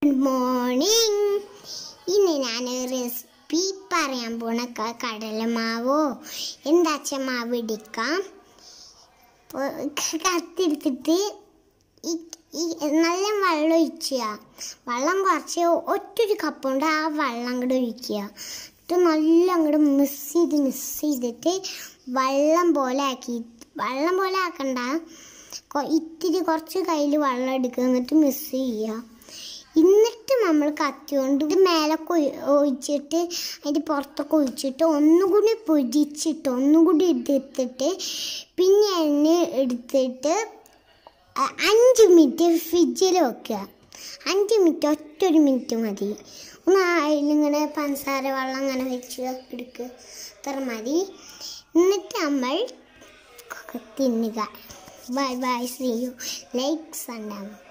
Good morning. ഇന്ന് ഞാൻ recipe പറയാൻ പോണ കടലമാവോ എന്താച്ച മാവ് എടുക്കാം. കത്തിയെടുത്തിട്ട് നല്ല വെള്ളം ഒഴിക്കുക. വെള്ളം കുറച്ച് ഒറ്റൊരു കപ്പുണ്ട് ആ വെള്ളം അങ്ങോട്ട് ഒഴിക്കുക. എന്നിട്ട് നല്ല അങ്ങോട്ട് മിക്സ് ചെയ്തിട്ട് വെള്ളം പോലെ ആക്കണ്ട, ഇത്തിരി കുറച്ച് കയ്യിൽ വെള്ളം എടുക്കുക. എന്നിട്ട് മിക്സ് ചെയ്യുക. എന്നിട്ട് നമ്മൾ കത്തി കൊണ്ട് മേലൊക്കെ ഒഴിച്ചിട്ട് അതിൻ്റെ പുറത്തൊക്കെ ഒഴിച്ചിട്ട് ഒന്നുകൂടി പൊരിച്ചിട്ട് ഒന്നുകൂടി എടുത്തിട്ട് പിന്നെ എണ്ണ എടുത്തിട്ട് 5 മിനിറ്റ് ഫ്രിഡ്ജിൽ വെക്കുക. 5 മിനിറ്റ്, ഒറ്റൊരു മിനിറ്റ് മതി. ഒന്ന് അതിലിങ്ങനെ പഞ്ചസാര വെള്ളം അങ്ങനെ വെച്ച് എടുക്കുക, അത്ര മതി. എന്നിട്ട് നമ്മൾ തിന്നുക. Bye bye, see you. Likes ഉണ്ടാകും.